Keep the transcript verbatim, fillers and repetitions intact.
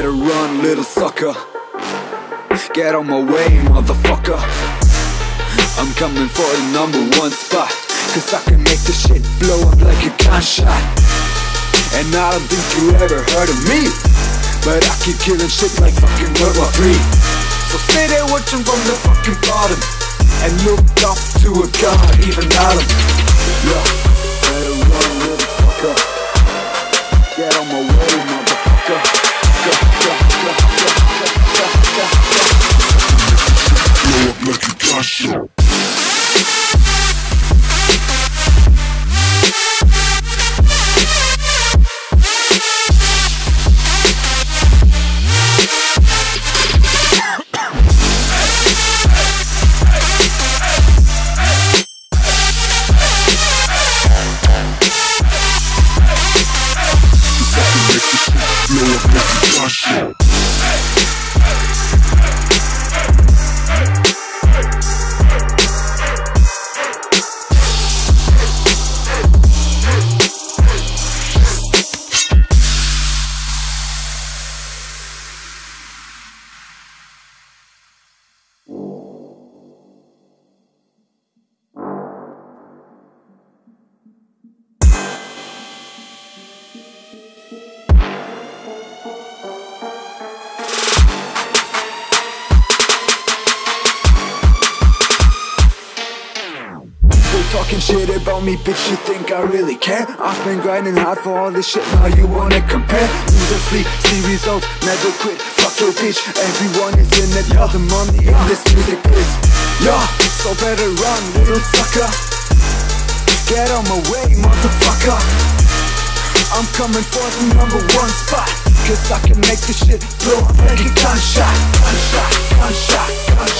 better run, little sucker. Get on my way, motherfucker. I'm coming for the number one spot, cause I can make this shit blow up like a gunshot. And I don't think you ever heard of me, but I keep killing shit like fucking World War Three. So stay there watching from the fucking bottom, and look up to a god, even Adam. Yeah, better run, little fucker. Get on my way, motherfucker. Go, go, go, go, go, go, go, go. Blow up like a gunshot. Blow up like a gunshot. Talking shit about me, bitch, you think I really care? I've been grinding hard for all this shit, now you wanna compare? Lose or sleep, see results, never quit, fuck your bitch. Everyone is in it for the money in this music biz. Yeah, so better run, little sucker. Get on my way, motherfucker. I'm coming for the number one spot, cause I can make this shit blow up like a gunshot. Gunshot, gunshot, gunshot.